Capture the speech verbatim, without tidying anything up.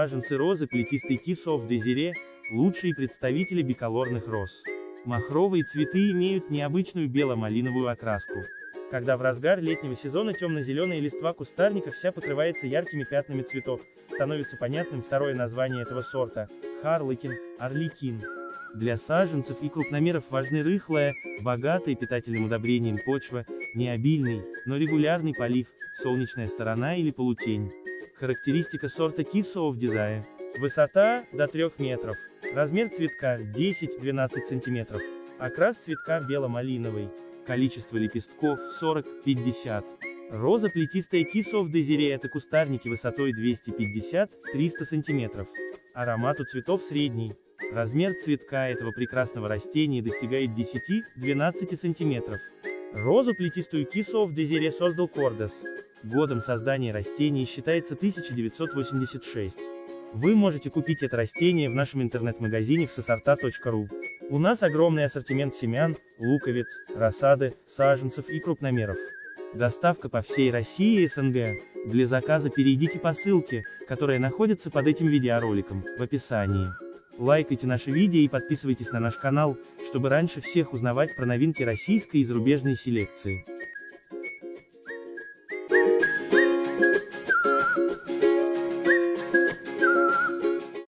Саженцы розы плетистой Kiss of Desire – лучшие представители биколорных роз. Махровые цветы имеют необычную бело-малиновую окраску. Когда в разгар летнего сезона темно-зеленая листва кустарника вся покрывается яркими пятнами цветов, становится понятным второе название этого сорта – Harlequin, Орликин. Для саженцев и крупномеров важны рыхлая, богатая питательным удобрением почва, необильный, но регулярный полив, солнечная сторона или полутень. Характеристика сорта Kiss of Desire. Высота – до трёх метров. Размер цветка – десять-двенадцать сантиметров. Окрас цветка бело-малиновый. Количество лепестков – сорок-пятьдесят. Роза плетистая Kiss of Desire – это кустарники высотой двести пятьдесят — триста сантиметров. Аромат у цветов средний. Размер цветка этого прекрасного растения достигает десяти-двенадцати сантиметров. Розу плетистую Kiss of Desire создал Кордес. Годом создания растения считается тысяча девятьсот восемьдесят шестой. Вы можете купить это растение в нашем интернет-магазине всесорта точка ру. У нас огромный ассортимент семян, луковиц, рассады, саженцев и крупномеров. Доставка по всей России и СНГ. Для заказа перейдите по ссылке, которая находится под этим видеороликом, в описании. Лайкайте наши видео и подписывайтесь на наш канал, чтобы раньше всех узнавать про новинки российской и зарубежной селекции.